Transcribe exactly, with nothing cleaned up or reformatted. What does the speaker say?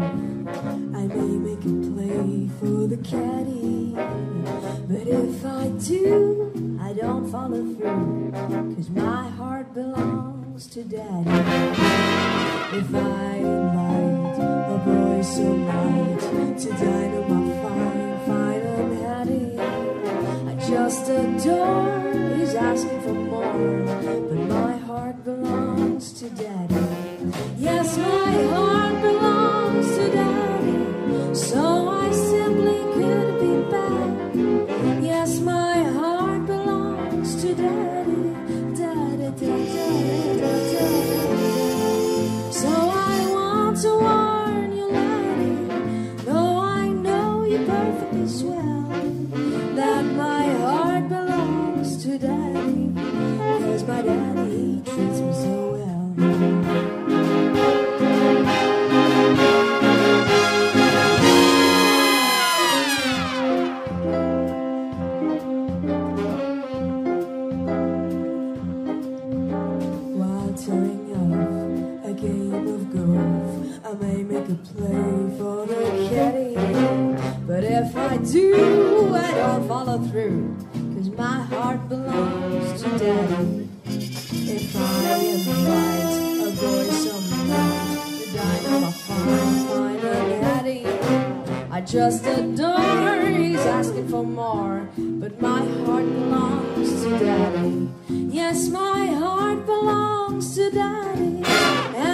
I may make a play for the caddy, but if I do, I don't follow through, 'cause my heart belongs to Daddy. If I invite a boy so light to dine on my fine, fine and Hattie, I just adore, he's asking for more, but my heart belongs to Daddy. Yes, my heart belongs to Daddy, so I simply could be bad. Yes, my heart belongs to Daddy, Daddy, Daddy, Daddy, Daddy. So I want to warn you, laddie, though I know you perfectly swell, that my heart belongs to Daddy, 'cause my daddy treats me so well. While tearing up a game of golf, I may make a play for the caddy, but if I do, I don't follow through, 'cause my heart belongs to Daddy. If I invite a boy some night to dine on my fine, fine and Hattie, I just adore, he's asking for more, but my heart belongs to Daddy. Yes, my heart belongs to Daddy.